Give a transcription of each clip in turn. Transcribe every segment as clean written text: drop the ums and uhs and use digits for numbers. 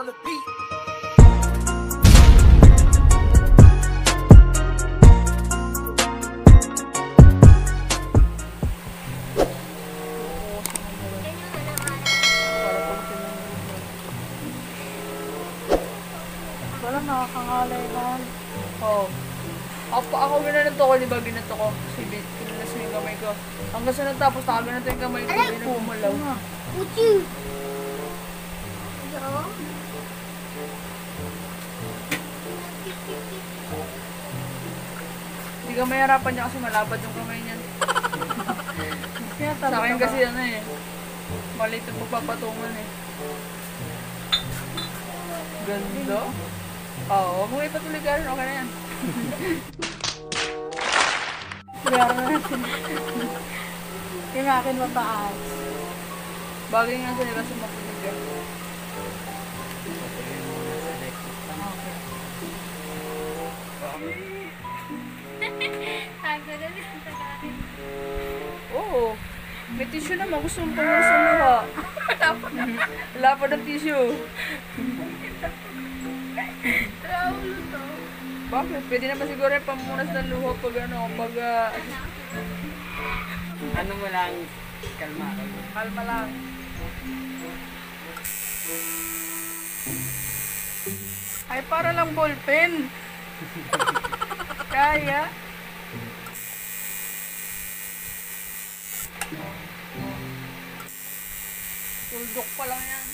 on the beat. Wala, nakakangalay lang. Oo. Ako ginanito ko, di ba ginanito ko? Kinulas mo yung kamay ko. Hanggang sa natapos, nakaganito yung kamay ko. Hindi na bumalaw. Uchi! Hindi ka mahirapan niya kasi malapad yung kamay niyan. Sa akin kasi ano eh. Maliit yung pagpapatungan eh. Ganda. Oo, huwag mo ipatuloy ka rin. Okay na yan. Kaya na natin. Yung akin mataas. Bagay nga sa nila sa mapulig ka. Oo. May tissue naman. Gusto mo pa sa luha. Wala pa ng tissue. Bakit? Pwede naman siguro yung pamunas ng luha pag ano, pag... Ano mo lang, kalma. Kalma lang. Ay, para lang ballpen. Kaya. Tuldok pa lang yan.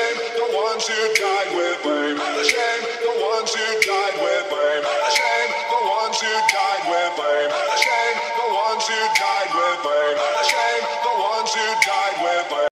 Shame the ones who died with blame. Shame the ones who died with blame. Shame the ones who died with blame.